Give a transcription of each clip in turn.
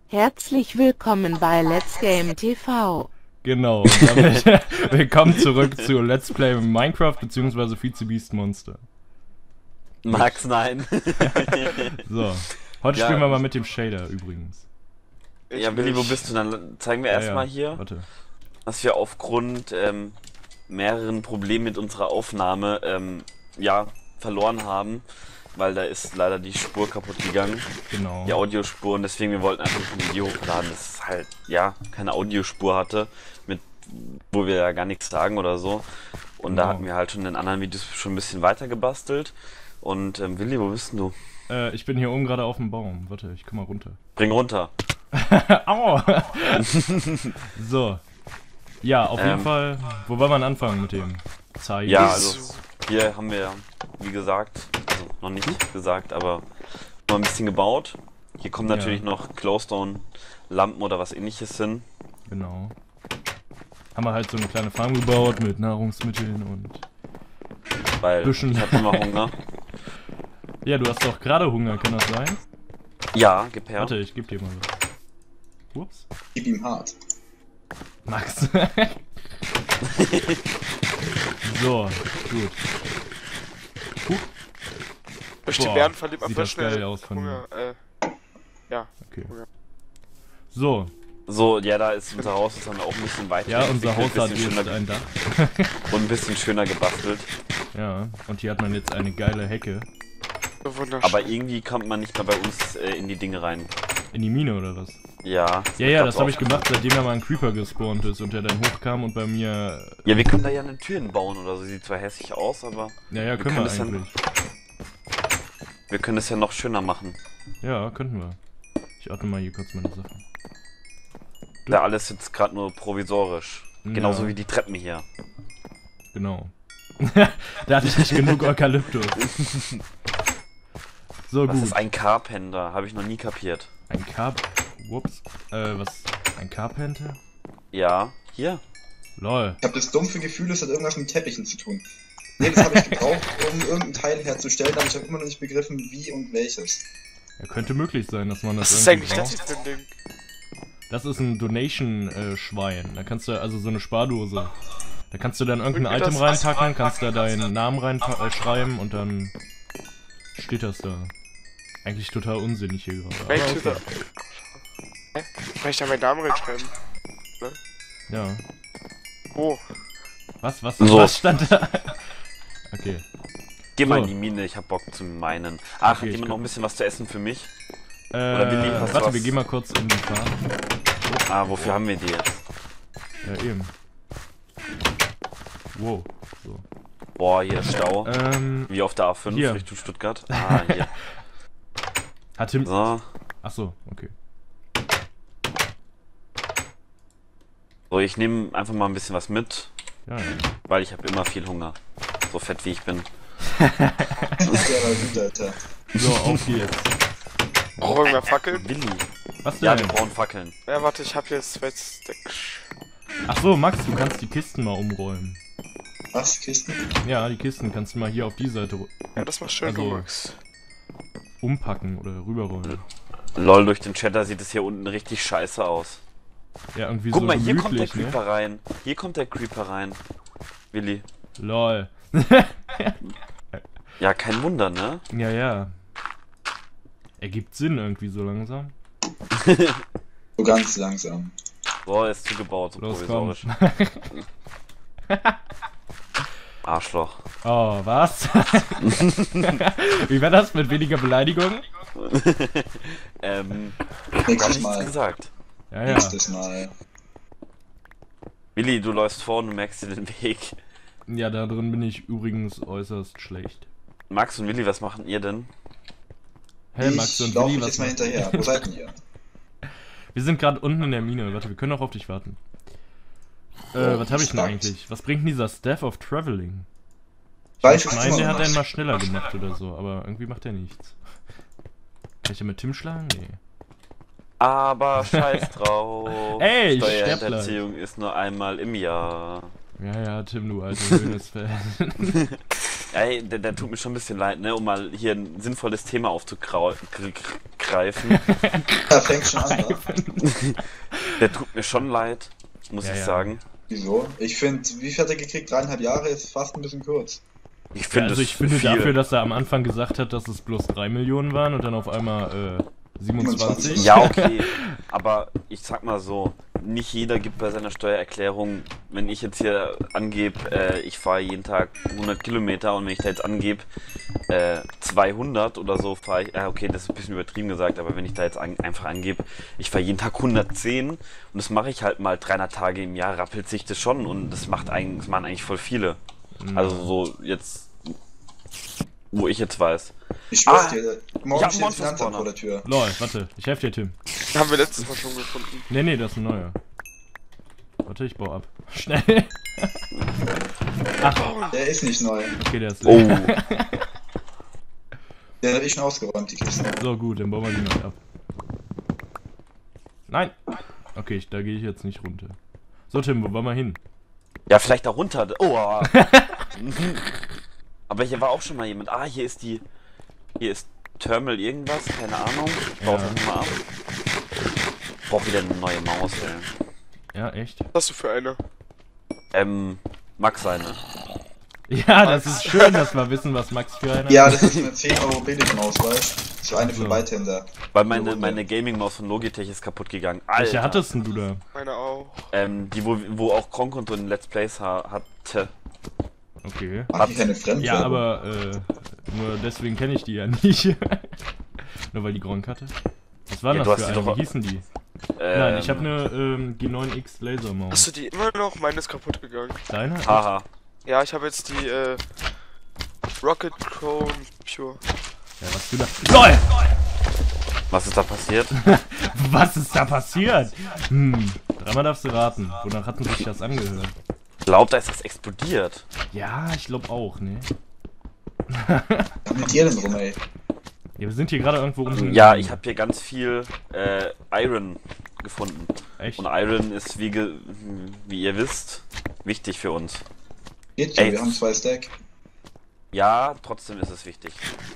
Herzlich willkommen bei Let's Game TV. Genau, und damit willkommen zurück zu Let's Play Minecraft bzw. Vizebeast Monster. Max, nein. So, heute spielen wir mal mit dem Shader übrigens. Ja, Willi, wo bist du? Dann zeigen wir erstmal hier, warte. dass wir aufgrund mehreren Problemen mit unserer Aufnahme verloren haben, weil da ist leider die Spur kaputt gegangen. Genau. Die Audiospur, und deswegen wir wollten einfach ein Video hochladen, das halt, ja, keine Audiospur hatte, wo wir ja gar nichts sagen oder so. Und da hatten wir halt schon in den anderen Videos schon ein bisschen weiter gebastelt. Und Willi, wo bist denn du? Ich bin hier oben gerade auf dem Baum. Warte, ich komm mal runter. Bring runter. Au! So. Ja, auf jeden Fall. Wo wollen wir anfangen mit dem Zeigen? Ja, also hier haben wir, wie gesagt, also noch nicht gesagt, aber mal ein bisschen gebaut. Hier kommen natürlich noch Glowstone-Lampen oder was ähnliches hin. Genau. Haben wir halt so eine kleine Farm gebaut mit Nahrungsmitteln und weil Büschen. Ich hab immer Hunger. Ja, du hast doch gerade Hunger, kann das sein? Ja, gib her. Warte, ich geb dir mal was. Ups. Gib ihm hart. Max. So, gut. Durch die Bären verliert man sieht voll das geil schnell aus von Hunger. Ja. Okay. Hunger. So. So, ja, da ist unser Haus, das haben wir auch ein bisschen weiter. Ja, unser Haus hat bisschen jetzt schöner ein Dach. und ein bisschen schöner gebastelt. Ja, und hier hat man jetzt eine geile Hecke. So wunderschön. Aber irgendwie kommt man nicht mehr bei uns in die Dinge rein. In die Mine oder was? Ja. Ja, das habe ich gemacht, seitdem da mal ein Creeper gespawnt ist und der dann hochkam und bei mir... Ja, wir können da ja eine Tür hinbauen oder so. Sieht zwar hässlich aus, aber... Ja, können wir eigentlich. Wir können es ja noch schöner machen. Ja, könnten wir. Ich ordne mal hier kurz meine Sachen. Da alles jetzt gerade nur provisorisch. Genauso wie die Treppen hier. Genau. Da hatte ich nicht genug Eukalyptus. So, Was gut. ist ein Carpenter? Habe ich noch nie kapiert. Ein Ups. Was? Ein Carpenter? Ja. Hier. Lol. Ich habe das dumpfe Gefühl, es hat irgendwas mit Teppichen zu tun. Nee, das habe ich gebraucht, um irgendein Teil herzustellen, aber ich habe immer noch nicht begriffen, wie und welches. Ja, könnte möglich sein, dass man das Was ist irgendwie eigentlich das braucht. für ein Ding? Das ist ein Donation-Schwein. Da kannst du, also so eine Spardose. Da kannst du dann irgendein Item reinpacken, kannst da deinen Namen reinschreiben und dann steht das da. Eigentlich total unsinnig hier gerade. aber Welche okay. Hä? Kann ich da meinen Namen reinschreiben? Ja. Oh. Was So. was stand da? Okay. Geh mal So. in die Mine, ich hab Bock zu meinen. Ach, Okay, hat ich jemand noch ein bisschen was zu essen für mich? Warte, was? wir gehen mal kurz in die Farm. Ah, wofür haben wir die jetzt? Ja, eben. Wow. So. Boah, hier ist Stau. Wie auf der A5 hier. Richtung Stuttgart. Ah, hier. Hat Tim... So. Achso, okay. So, ich nehme einfach mal ein bisschen was mit, Ja. weil ich habe immer viel Hunger. So fett wie ich bin. Der war gut, Alter. So, auf geht's. Brauchen wir Fackeln? Willi. Was Ja, denn? wir brauchen Fackeln. Ja, warte, ich hab jetzt 2 Stacks. Achso, Max, du kannst die Kisten mal umräumen. Was? Kisten? Ja, die Kisten kannst du mal hier auf die Seite Ja, das war schön, Also- du Max. umpacken oder rüberrollen. Lol, durch den Chatter sieht es hier unten richtig scheiße aus. Ja, irgendwie Guck so mal, hier kommt der gemütlich, ne? Creeper rein. Hier kommt der Creeper rein. Willi. Lol. Ja, kein Wunder, ne? Ja. Ergibt Sinn irgendwie so langsam. So ganz langsam. Boah, ist zugebaut, so Los, komm. provisorisch. Arschloch. Oh, was? Wie war das mit weniger Beleidigung? Gar Nächstes nichts Mal. gesagt. Ja. Nächstes Mal. Willi, du läufst vor und du merkst dir den Weg. Ja, da drin bin ich übrigens äußerst schlecht. Max und Willi, was machen ihr denn? Hey, Max Ich und laufe Willi, jetzt was mal macht- hinterher. Wo seid ihr? Wir sind gerade unten in der Mine. Warte, wir können auch auf dich warten. Was habe ich denn eigentlich? Was bringt denn dieser Staff of Traveling? Weiß Ich meine, der hat einen mal schneller gemacht oder so, aber irgendwie macht er nichts. Kann ich ja mit Tim schlagen? Nee. Aber scheiß drauf. Ey, ich Steuerhinterziehung ist nur einmal im Jahr. Ja, Tim, du alter Hönes-Fan. Ey, der tut mir schon ein bisschen leid, ne? Um mal hier ein sinnvolles Thema aufzukrauen. greifen. Da fängt schon an, ne? Der tut mir schon leid, muss ich sagen. Wieso? Ich finde, wie viel hat er gekriegt? 3,5 Jahre ist fast ein bisschen kurz. Ich finde also ich finde dafür, dass er am Anfang gesagt hat, dass es bloß 3 Millionen waren und dann auf einmal 27. Ja, okay. Aber ich sag mal so, nicht jeder gibt bei seiner Steuererklärung, wenn ich jetzt hier angebe, ich fahre jeden Tag 100 Kilometer und wenn ich da jetzt angebe 200 oder so fahre ich, okay, das ist ein bisschen übertrieben gesagt, aber wenn ich da jetzt einfach angebe, ich fahre jeden Tag 110 und das mache ich halt mal 300 Tage im Jahr, rappelt sich das schon und das machen eigentlich voll viele. Also so jetzt, wo ich jetzt weiß. Ich schwör's dir, morgen steht Finanzamt vor der Tür. Lol, warte, ich helfe dir, Tim. Haben wir letztes Mal schon gefunden. Nee, das ist ein neuer. Warte, ich baue ab. Schnell! Ach, Der ist nicht neu. okay, der ist Oh, leer. Der habe ich schon ausgeräumt, die Kiste. So, gut, dann bauen wir die mal ab. Nein! Okay, da gehe ich jetzt nicht runter. So, Tim, wo wollen wir hin? ja, vielleicht da runter. Oh, aber hier war auch schon mal jemand. Ah, hier ist Terminal irgendwas, keine Ahnung. Ich baue das mal ab. Ich brauche wieder eine neue Maus, ey. Ja, echt? Was hast du für eine? Max seine. Ja, das ist schön, dass wir wissen, was Max für eine Ja, das ist eine 10 € Billigmaus, weißt du? So eine für So. Beithänder. Weil meine Gaming-Maus von Logitech ist kaputt gegangen. Welche Alter. hattest denn du da? Meine auch. Die, wo auch Kronk und so in Let's Plays hatte. Okay. Ach, die keine Fremdwerbung. Ja, aber nur deswegen kenne ich die ja nicht. Nur weil die Gronk hatte. Was war Ja, das du für hast die eine? doch- Wie hießen die? Nein, ich habe eine G9X Lasermaus. Hast du die immer noch? Meine ist kaputt gegangen. Deine? Haha. Ja, ich habe jetzt die Rocket Chrome Pure. Ja, was du da... LOL! Was ist da passiert? Was ist da passiert? Dreimal darfst du raten. Wonach hat denn sich das angehört? Ich glaube, da ist was explodiert. Ja, ich glaube auch, ne? Was mit dir denn rum, ey? Ja, wir sind hier gerade irgendwo unten. Ja, ich habe hier ganz viel Iron gefunden. Echt? Und Iron ist, wie ihr wisst, wichtig für uns. Geht so, Ey. wir haben 2 Stack. Ja, trotzdem ist es wichtig.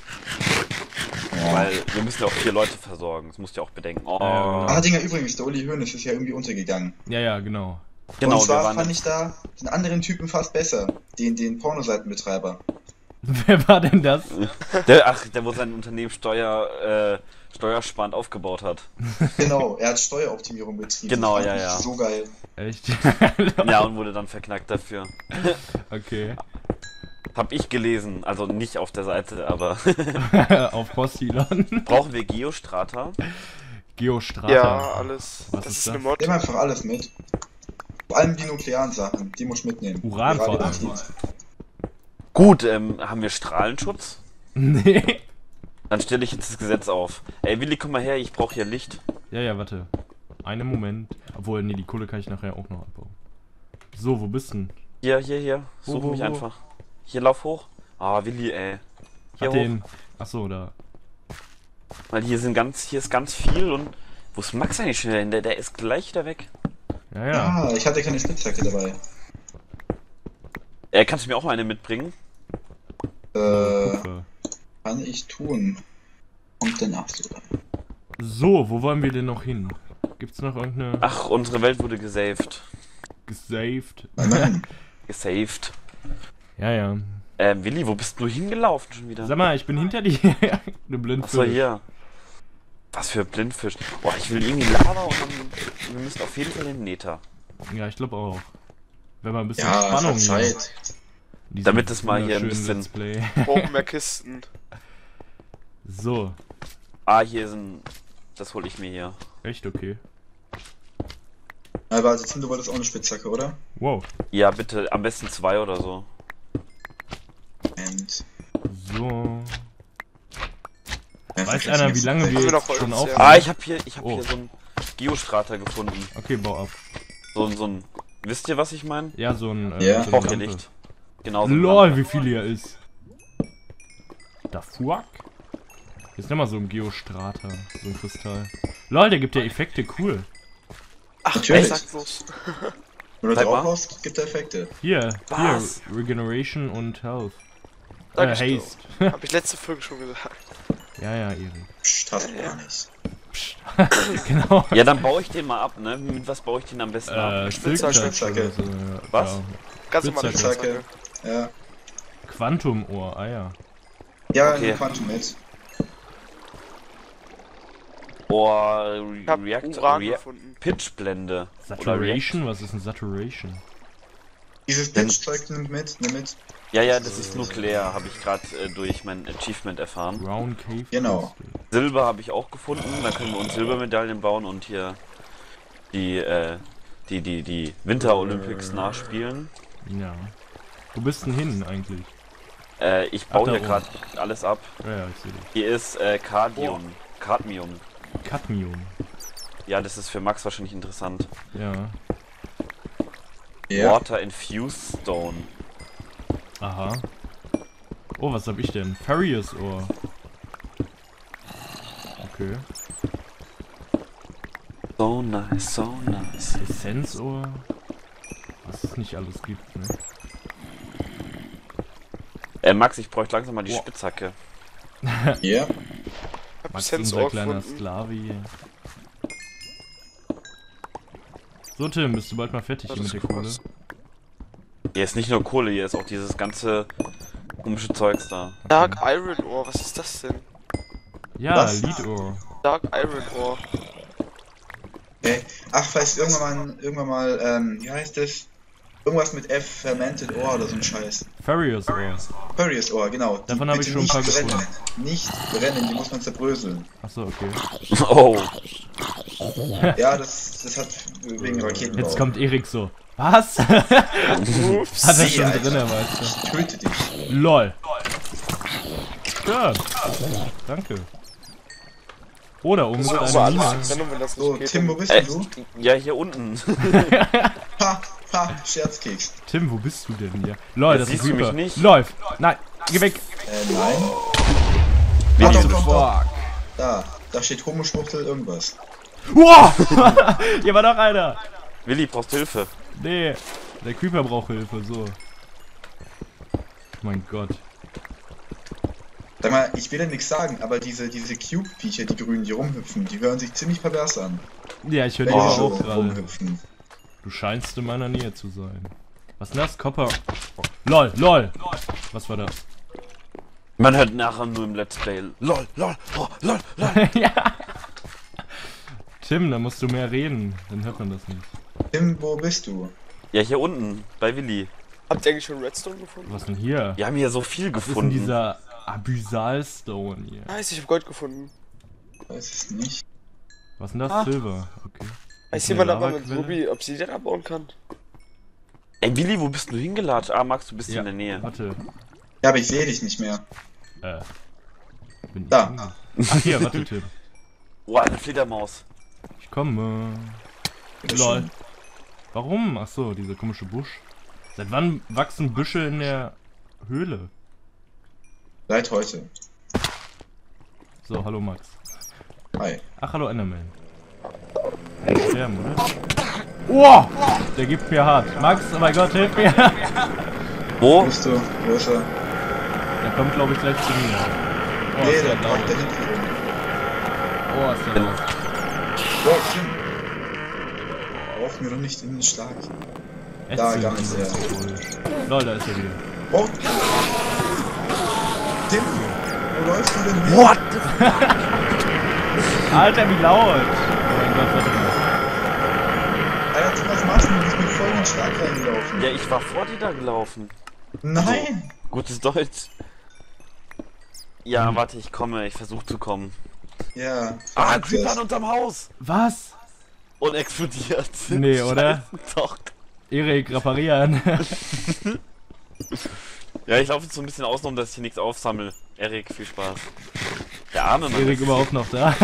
Weil wir müssen ja auch 4 Leute versorgen. Das musst du ja auch bedenken. Oh, Ja, Ah, Dinger, übrigens, der Uli Hoeneß ist ja irgendwie untergegangen. Ja, genau. genau, Und wir zwar waren fand ich da den anderen Typen fast besser. Den Pornoseitenbetreiber. Wer war denn das? der wo sein Unternehmen steuersparend aufgebaut hat. Genau, er hat Steueroptimierung betrieben. Genau, Das fand ja, ich ja. So geil. Echt? Ja, und wurde dann verknackt dafür. Okay. Hab ich gelesen, also nicht auf der Seite, aber Auf Postilon. brauchen wir Geostrata? Geostrata. Ja, alles. Was das ist ist eine das? Mod. Nimm einfach alles mit. Vor allem die nuklearen Sachen, die muss ich mitnehmen. Uran vor allem. Radioaktiv. Gut, haben wir Strahlenschutz? Nee. Dann stelle ich jetzt das Gesetz auf. Ey, Willi, komm mal her, ich brauche hier Licht. Ja, warte. Einen Moment. Obwohl, nee, die Kohle kann ich nachher auch noch abbauen. So, wo bist denn? Hier. Such Wo? mich einfach. Hier, lauf hoch. Ah, Willi, ey. Hier Hat hoch. den... Achso, da. Weil hier ist ganz viel und... Wo ist Max eigentlich schon wieder hin? Der ist gleich wieder weg. Ja. Ja, ich hatte keine Spitzhacke dabei. Kannst du mir auch eine mitbringen? Kupfer. Kann ich tun. Und danach sogar. So, wo wollen wir denn noch hin? Gibt's noch irgendeine... Ach, unsere Welt wurde gesaved. Gesaved? Nein. Gesaved. Ja. Willi, wo bist du hingelaufen schon wieder? Sag mal, ich bin hinter dir. Du Blindfisch. Achso, hier. Was für Blindfisch. Boah, ich will irgendwie Lava und dann... Wir müssen auf jeden Fall in Nether. Ja, ich glaube auch. Wenn man ein bisschen Ja, Spannung es hat Zeit. in diesem Damit es mal hier ein wunderschönen bisschen- Let's Play. Brauchen mehr Kisten. So, Hier ist ein... Das hole ich mir hier. echt okay. Aber also du wolltest auch eine Spitzhacke, oder? Wow. Ja, bitte, am besten 2 oder so. Und So. ja, Weiß vergessen einer, wie jetzt. lange wir Haben wir jetzt noch bei schon uns, ja. aufnehmen? Ich hab hier Oh. so einen Geostrata gefunden. Okay, bau ab. So ein... Wisst ihr, was ich meine? Ja, so ein... Ja. so Ich brauche eine hier Lampe. Licht. Genau so. LOL, wie viel hier ist. Da fuck? Hier ist nochmal so ein Geostrata, so ein Kristall. LOL, der gibt ja Effekte, cool. Ach, Natürlich. sag bloß. Wenn du Sag drauf mal. haust, gibt er Effekte. Hier, Was? Regeneration und Health. Sag ich Haste. doch. Hab ich letzte Folge schon gesagt. Ja, ja, Erik. Psst, hast du gar nicht. Genau. Ja, dann baue ich den mal ab, ne? Mit was baue ich den am besten ab? Spitzhacke. Spitzhacke. Was? Ganz normale Spitzhacke. Spitzhacke. Ja. Quantumohr, ah ja. Ja, Okay. okay. Quantum mit. Oh, Ich hab Uran gefunden. Pitchblende. Saturation? Was ist ein Saturation? Dieses Pitch-Zeug nimm mit. Ja, ja, das ist nuklear, habe ich gerade durch mein Achievement erfahren. Brown Cave. Genau. Crystal. Silber habe ich auch gefunden, da können wir uns Silbermedaillen bauen und hier die Winter Olympics nachspielen. Ja. Wo bist denn hin eigentlich? Ich baue Ach, da hier gerade alles ab. Ja, ja, ich sehe dich. Hier ist Cadmium. Cadmium. Ja, das ist für Max wahrscheinlich interessant. Ja. Ja. Water Infused Stone. Aha. Oh, was hab ich denn? Farius Ohr. Okay. So nice, so nice. Essenz Ohr. Was es nicht alles gibt, ne? Max, ich bräuchte langsam mal die Wow. Spitzhacke. Ja. Hab Max, Sense unser auch kleiner gefunden. Sklave hier. So, Tim, bist du bald mal fertig Ja, hier das mit der ist Kohle? Hier ist nicht nur Kohle, hier ist auch dieses ganze komische Zeugs da. Dark Iron Ore, was ist das denn? Ja, Was? Leadohr. Dark Iron Ore. Okay. Ach, vielleicht irgendwann mal, wie heißt das? Irgendwas mit F, Fermented Ore oder so ein Scheiß. Farius Ohr. Furious Ore, genau. Die Davon hab ich bitte schon ein nicht paar brennen. gefunden. Nicht brennen, die muss man zerbröseln. Achso, okay. Oh, Ja, das hat wegen Raketenbau. Jetzt kommt Erik so. Was? Hat er Nee, schon Alter. drin, weißt du. Ich töte dich. LOL. Ja. Danke. Oder oben ist So, eine aber alles Mine. trennen, wenn das So, nicht geht. Tim, wo bist denn du? ja, hier unten. Ha, Scherzkeks. Tim, wo bist du denn hier? LOL, Ja, das ist siehst du mich Reaper. nicht? Läuft. Nein, geh weg. Nein. Willi, doch, du- doch, doch. Fuck. Da steht Homo-Schwuchtel irgendwas. Wow! Hier war noch einer. Willi, brauchst du Hilfe? Nee, der Creeper braucht Hilfe, so. Mein Gott. Sag mal, ich will ja nichts sagen, aber diese Cube-Viecher, die grünen, die rumhüpfen, die hören sich ziemlich pervers an. Ja, ich höre die Wenn die aber so auch gerade. rumhüpfen. Du scheinst in meiner Nähe zu sein. Was ist denn das? Copper. LOL, LOL. Was war das? Man hört nachher nur im Let's Play. LOL, LOL, oh, LOL, LOL. Ja. Tim, da musst du mehr reden. Dann hört man das nicht. Tim, wo bist du? Ja, hier unten, bei Willi. Habt ihr eigentlich schon Redstone gefunden? Was denn hier? Wir haben hier so viel Was ist denn gefunden. dieser Abyssal-Stone hier? Nice, ich hab Gold gefunden. Weiß es nicht. Was ist denn das? Ah. Silber. Okay. Weiß Ist jemand eine aber mit Lavaquelle? Ruby Obsidian abbauen kann? Ey, Willi, wo bist du hingelatscht? Ah, Max, du bist hier in der Nähe. Warte. Ja, aber ich sehe dich nicht mehr. Bin ich Da. hinge- Ach hier, warte, Tim. Oh, eine Fledermaus. Ich komme. Bitte Lol. schön. Warum? Ach so, dieser komische Busch. Seit wann wachsen Büsche in der Höhle? Seit heute. So, hallo Max. Hi. Ach, hallo Enderman. Sterben, oder? Oh! Der gibt mir hart. Max, oh mein Gott, hilf mir! Wo? Wo bist du? Wo ist er? Der kommt, glaube ich, gleich zu mir. Oh, Nee, ist der der macht da laut. hinten rum. Oh, ist der laut. Oh, Tim. Braucht mir doch nicht in den Schlag. Da, gar nicht sehr. Lol, da ist er wieder. Oh! Tim! Wo läufst du denn hin? What? Alter, wie laut! Oh mein Gott, warte mal. Alter, Tim, was machst du? Du bist mit voll in den Schlag reingelaufen. Ja, ich war vor dir da gelaufen. Nein! Gutes Deutsch. Ja, warte, ich komme. Ich versuche zu kommen. Ja. Ah, versuch Creeper das. unterm Haus. Was? Und explodiert. Nee, oder? Scheiße, doch. Erik, reparieren. Ja, ich laufe jetzt so ein bisschen außen, dass ich hier nichts aufsammle. Erik, viel Spaß. Der arme Mann. Erik überhaupt noch da?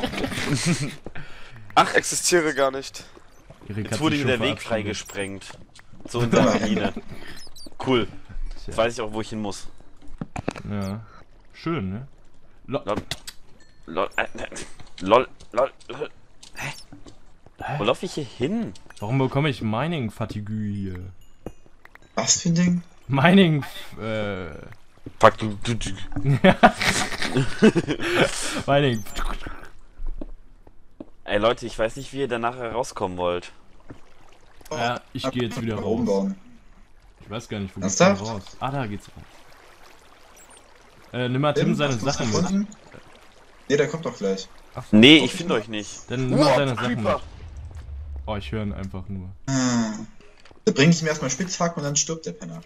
Ach, existiere gar nicht. Erik Jetzt hat wurde sich hier schon der Weg verabschiedet. freigesprengt. Zu unserer Mine. Cool. Jetzt Tja. weiß ich auch, wo ich hin muss. Ja. Schön, ne? Lol. Lol. Lol. Lol. Lol. Wo laufe ich hier hin? Warum bekomme ich Mining-Fatigue hier? Was für ein Ding? Mining, Fuck, du. Vor allen Dingen. Ey Leute, ich weiß nicht, wie ihr da nachher rauskommen wollt. Ja, ich gehe jetzt wieder raus. Umbauen. Ich weiß gar nicht, wo geht's denn Ernsthaft? raus. Ah, da geht's raus. Nimm mal Tim seine hast du's Sachen mit. gefunden? Nee, der kommt doch gleich. Ach so. Nee, ich finde euch nicht. Dann nimm mal seine Sachen mit. Oh, ich höre ihn einfach nur. Da bringe ich ihm erstmal Spitzhacken und dann stirbt der Penner.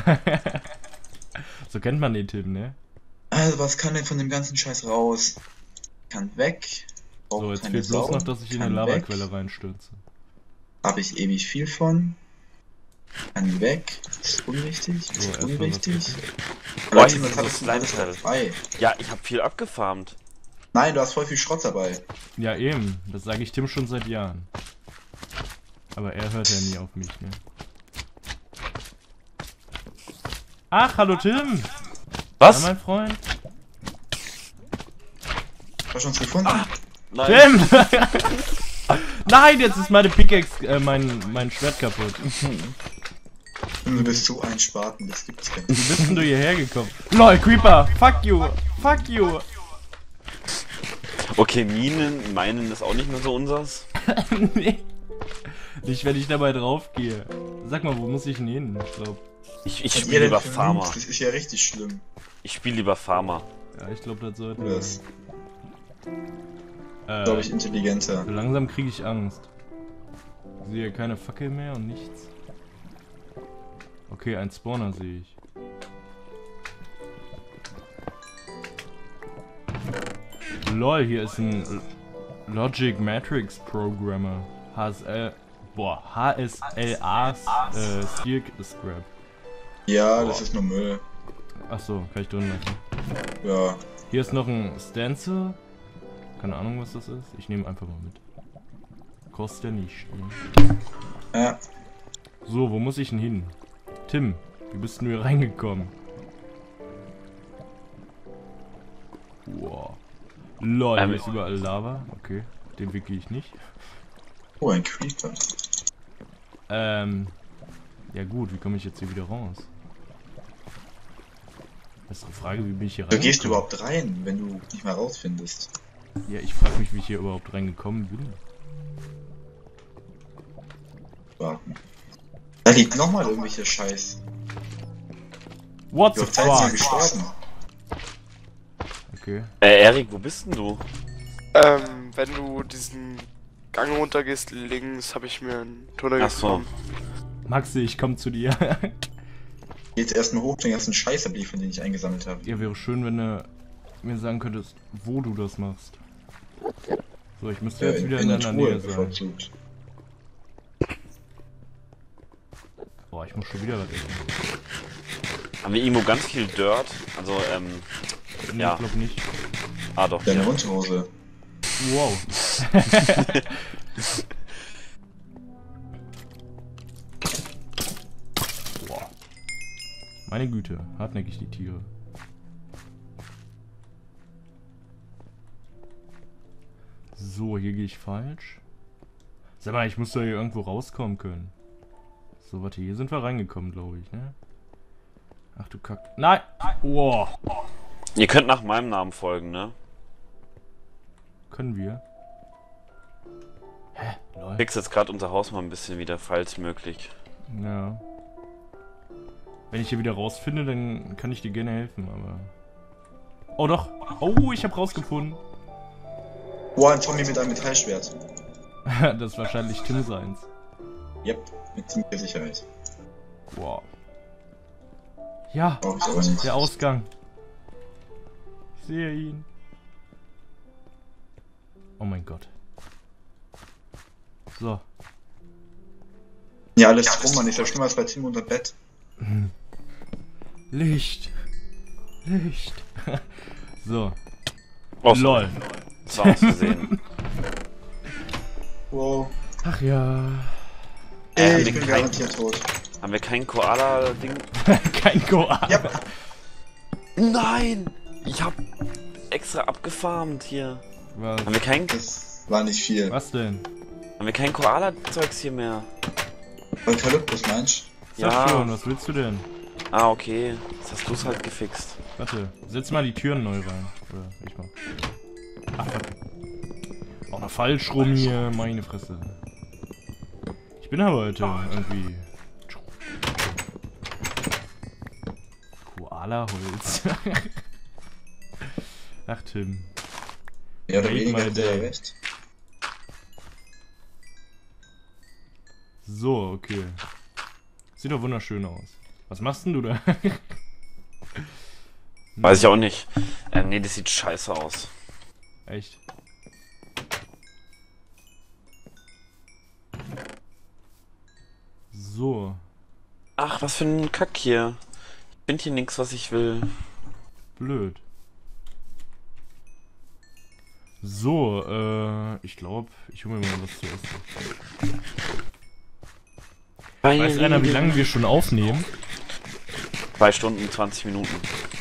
So kennt man den Tim, ne? Also, was kann denn von dem ganzen Scheiß raus? Kann weg. So, jetzt fehlt bloß noch, dass ich in eine Lavaquelle reinstürze. Habe ich ewig viel von. Kann weg. Ist unwichtig. Ist So, unwichtig. Boah, Leute, hier was ist hattest du das alles Slime-Teil. dabei? Ja, ich habe viel abgefarmt. Nein, du hast voll viel Schrott dabei. Ja, eben. Das sage ich Tim schon seit Jahren. Aber er hört ja nie auf mich, ne? Ach, hallo Tim! Was? Ja, mein Freund. Hast du schon was gefunden? Nein. Tim! Nein, jetzt ist meine Pickaxe, mein Schwert kaputt. Du bist so ein Spaten, das gibt's gar Wie nicht. bist denn du hierher gekommen? LOL, Creeper! Fuck you! Fuck you! Okay, meinen ist auch nicht mehr so unsers. Nee. Nicht, wenn ich dabei drauf gehe. Sag mal, wo muss ich denn hin? Ich glaub. Ich Was spiele ihr denn lieber für Farmer. Noobs? Das ist ja richtig schlimm. Ich spiele lieber Farmer. Ja, ich glaube, das sollte. Das glaube ich intelligenter. So langsam kriege ich Angst. Ich sehe keine Fackel mehr und nichts. Okay, ein Spawner sehe ich. LOL, hier ist ein Logic Matrix Programmer. HSLA Steel Scrap. Ja, das ist nur Müll. Achso, kann ich drin lassen. Ja. Hier ist noch ein Stencil. Keine Ahnung, was das ist. Ich nehme einfach mal mit. Kostet ja nicht. Ne? Ja. So, wo muss ich denn hin? Tim, wie bist du hier reingekommen? Wow. LOL, hier ist überall Lava. Okay, den Weg gehe ich nicht. Oh, ein Creeper. Ja gut, wie komme ich jetzt hier wieder raus? Bessere Frage, wie bin ich hier Du gehst reingekommen? überhaupt rein, wenn du nicht mehr rausfindest. Ja, ich frage mich, wie ich hier überhaupt reingekommen bin. Warten. Da liegt nochmal irgendwelche Scheiß. What Die the auf Zeit sind fuck? gestorben. Okay. Erik, wo bist denn du? Wenn du diesen Gang runter gehst, links, habe ich mir einen Tunnel Ach so. gefunden. Maxi, ich komm zu dir. Jetzt erstmal hoch den ganzen Scheiß abliefern, den ich eingesammelt habe. Ja, wäre schön, wenn du mir sagen könntest, wo du das machst. So, ich müsste jetzt wieder in deiner Nähe sein. bevorzugt. Boah, ich muss schon wieder was essen. Haben wir irgendwo ganz viel Dirt? Also, Nee, Ja. ich glaube nicht. ah doch. Deine Ja. Unterhose. Wow. Boah. Meine Güte, hartnäckig die Tiere. So, hier gehe ich falsch. Sag mal, ich muss doch hier irgendwo rauskommen können. So, warte, hier sind wir reingekommen, glaube ich, ne? Ach du Kack. Nein! Wow. Ihr könnt nach meinem Namen folgen, ne? Können wir? Hä? Lol. Fix jetzt gerade unser Haus mal ein bisschen wieder, falls möglich. Ja. Wenn ich hier wieder rausfinde, dann kann ich dir gerne helfen, aber... Oh doch! Oh, ich habe rausgefunden! Oh, ein Zombie mit einem Metallschwert. Das ist wahrscheinlich Tim seins. Yep, mit ziemlicher Sicherheit. Wow. Ja, Brauch ich aber nicht. der Ausgang. Ich sehe ihn. Oh mein Gott. So. Ja, alles drum, man ist ja schlimmer als bei Tim unter Bett. Licht. Licht. So. Oh, LOL. Das war aus Versehen. Wow. Ach ja. Haben Ich wir bin kein- garantiert tot. Haben wir kein Koala-Ding? Kein Koala. Ja, Nein! Ich hab extra abgefarmt hier. Was? Haben wir kein, das war nicht viel. Was denn? haben wir kein Koala-Zeugs hier mehr? Eukalyptus, meinst Sag Ja. schon, was willst du denn? Ah, okay. Jetzt hast du es halt gefixt. Warte, setz mal die Türen neu rein. Oder ich mal. Ach, warte. Auch noch falsch rum hier, meine Fresse. Ich bin aber heute irgendwie... Koala-Holz. Ach, Tim. Ja, oder Make weniger my hat er ja day. recht. So, okay. Sieht doch wunderschön aus. Was machst denn du da? Weiß ich auch nicht. Nee, das sieht scheiße aus. Echt? So. Ach, was für ein Kack hier. Ich finde hier nichts, was ich will. Blöd. So, ich glaube, ich hole mir mal was zu essen. Weiß einer, wie lange wir schon aufnehmen? 2 Stunden, 20 Minuten.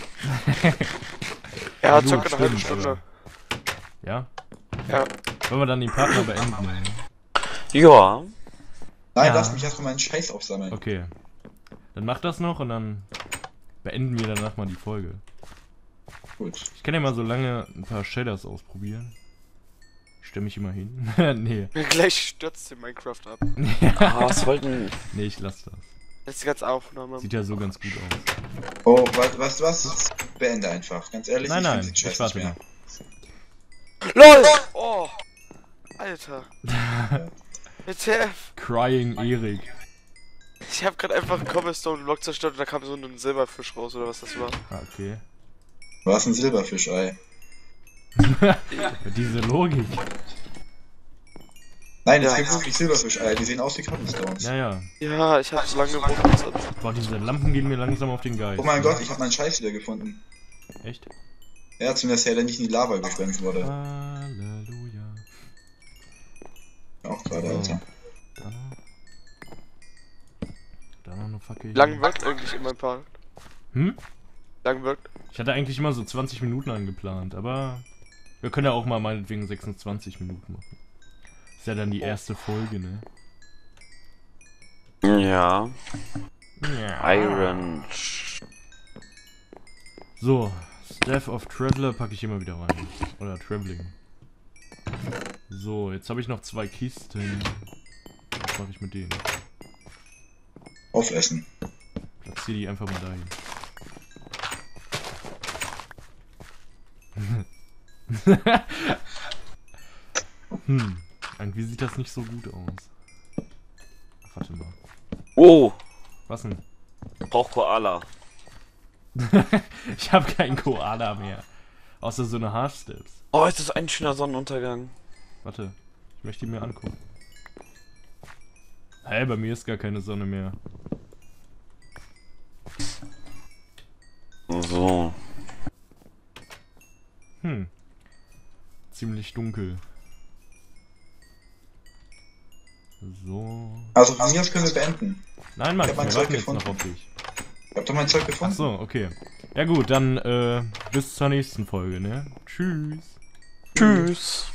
Ja, Du, circa eine halbe stimmt, Stunde. Ja? Ja. Wollen wir dann den Partner beenden? Ja. Nein, Ja. lass mich erstmal meinen Scheiß aufsammeln. Okay. Dann mach das noch und dann beenden wir danach mal die Folge. Gut. Ich kann ja mal so lange ein paar Shaders ausprobieren. Ich stelle mich immer hin. Nee. Gleich stürzt den Minecraft ab. Ah, was wollten... Nee, ich lass das. Das ist die ganze Aufnahme. Sieht ja so ganz gut aus. Oh, weißt du was? Beende einfach. Ganz ehrlich, Nein, ich nein, find den ich Scheiß warte nicht noch. mehr. LOL! Oh! Alter. WTF? Crying Erik. Ich hab grad einfach einen Cobblestone-Block zerstört und da kam so ein Silberfisch raus, oder was das war. Ah, okay. Was ein Silberfischei. Diese Logik. Nein, es Ja. gibt wirklich Silberfischei, die sehen aus wie Cobblestones. Ja, ja. Ja, ich hab so lange gebraucht. Boah, diese Lampen gehen mir langsam auf den Geist. Oh mein Gott, ich habe meinen Scheiß wieder gefunden. Echt? Ja, zumindest der nicht in die Lava geschwemmt wurde. Halleluja. Auch gerade, So. Alter. Da noch eine Fackel. Wie lang wirkt eigentlich immer ein Part? Hm? Lang wirkt? Ich hatte eigentlich immer so 20 Minuten angeplant, aber wir können ja auch mal meinetwegen 26 Minuten machen. Ist ja dann die erste Folge, ne? Ja. Ja. Iron... So, Staff of Traveler packe ich immer wieder rein. Oder Traveling. So, jetzt habe ich noch 2 Kisten. Was mache ich mit denen? Aufessen. Platziere die einfach mal dahin. Irgendwie sieht das nicht so gut aus. Ach, warte mal. Oh! Was denn? Brauch Koala. Ich habe keinen Koala mehr. Außer so eine Half-Steps. Oh, ist das ein schöner Sonnenuntergang. Warte, ich möchte die mir angucken. Hey, bei mir ist gar keine Sonne mehr. So. Ziemlich dunkel. So. Also von mir aus können wir beenden. Nein, Mann, Ich hab mein wir Zeug warten jetzt noch gefunden. auf dich. Ich hab doch mein Zeug Ach gefunden. so, okay. Ja gut, dann bis zur nächsten Folge, ne? Tschüss. Tschüss.